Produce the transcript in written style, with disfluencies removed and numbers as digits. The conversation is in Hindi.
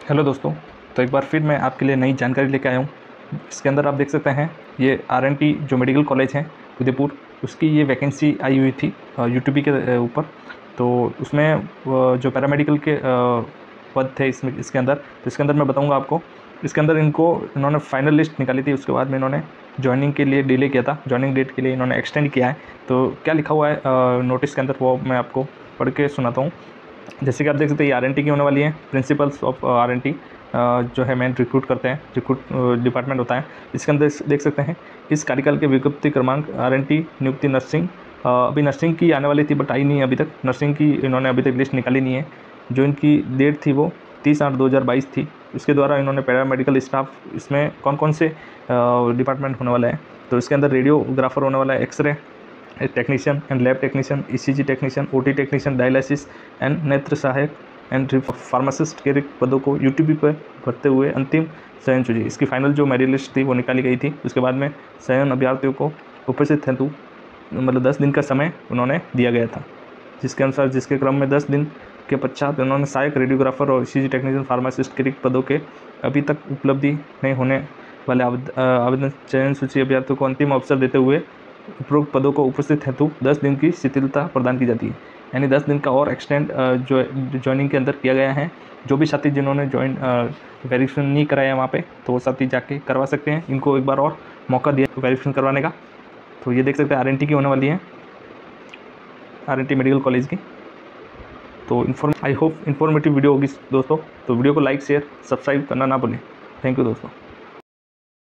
हेलो दोस्तों, तो एक बार फिर मैं आपके लिए नई जानकारी लेकर आया हूँ। इसके अंदर आप देख सकते हैं ये आरएनटी जो मेडिकल कॉलेज है उदयपुर, उसकी ये वैकेंसी आई हुई थी यूटीपी के ऊपर। तो उसमें जो पैरामेडिकल के पद थे इसके अंदर, तो इसके अंदर मैं बताऊँगा आपको। इसके अंदर इन्होंने फाइनल लिस्ट निकाली थी, उसके बाद में इन्होंने ज्वाइनिंग के लिए डिले किया था, ज्वाइनिंग डेट के लिए इन्होंने एक्सटेंड किया है। तो क्या लिखा हुआ है नोटिस के अंदर वो मैं आपको पढ़ के सुनाता हूँ। जैसे कि आप देख सकते हैं ये आरएनटी की होने वाली है, प्रिंसिपल्स ऑफ आरएनटी जो है मेन रिक्रूट करते हैं, रिक्रूट डिपार्टमेंट होता है। इसके अंदर देख सकते हैं इस कार्यकाल के विज्ञप्ति क्रमांक आरएनटी नियुक्ति नर्सिंग, अभी नर्सिंग की आने वाली थी बट आई नहीं है अभी तक, नर्सिंग की इन्होंने अभी तक लिस्ट निकाली नहीं है। जो इनकी डेट थी वो 30/8/2022 थी। इसके द्वारा इन्होंने पैरामेडिकल स्टाफ, इसमें कौन कौन से डिपार्टमेंट होने वाला है, तो इसके अंदर रेडियोग्राफर होने वाला है, X ray technician and lab technician, ECG technician, OT technician, dialysis and नेत्र सहायक एंड फार्मासिस्ट के रिक्त पदों को यूटीपी पर भरते हुए अंतिम चयन सूची, इसकी फाइनल जो मेरिट लिस्ट थी वो निकाली गई थी। उसके बाद में चयन अभ्यर्थियों को उपस्थित हेतु मतलब 10 दिन का समय उन्होंने दिया गया था, जिसके अनुसार जिसके क्रम में 10 दिन के पश्चात उन्होंने सहायक रेडियोग्राफर और ईसीजी टेक्नीशियन, फार्मासिस्ट के रिक्त पदों के अभी तक उपलब्धि नहीं होने वाले आवेदन चयन सूची अभ्यर्थियों को अंतिम अवसर देते हुए उपरोक्त पदों को उपस्थित हेतु 10 दिन की शिथिलता प्रदान की जाती है। यानी 10 दिन का और एक्सटेंड जो ज्वाइनिंग के अंदर किया गया है। जो भी साथी जिन्होंने ज्वाइन वेरिफिकेशन नहीं कराया वहाँ पे, तो वो साथी जाके करवा सकते हैं, इनको एक बार और मौका दिया वेरिफिकेशन करवाने का। तो ये देख सकते हैं आरएनटी की होने वाली है, आरएनटी मेडिकल कॉलेज की। तो आई होप इन्फॉर्मेटिव वीडियो होगी दोस्तों। तो वीडियो को लाइक शेयर सब्सक्राइब करना ना भूलें। थैंक यू दोस्तों।